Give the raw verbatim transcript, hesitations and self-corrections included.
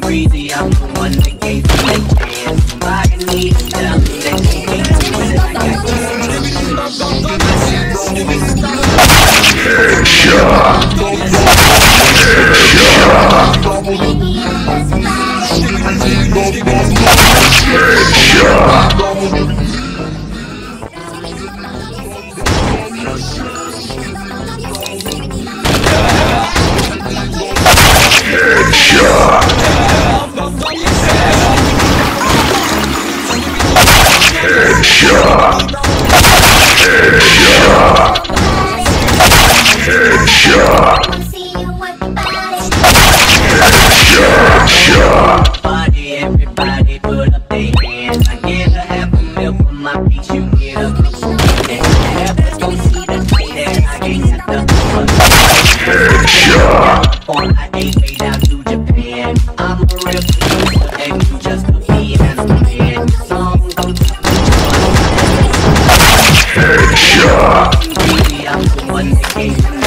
Greasy, I'm the one that gave you a chance. Somebody needs to tell me that you can't do it like Party, everybody put up their hands. I get a half a mil for my piece, you get a piece. Let's go see the day that I can't get the headshot. On I ain't way down to Japan. I'm a real producer and you just a piano man. Song go to headshot. I'm the one that gave you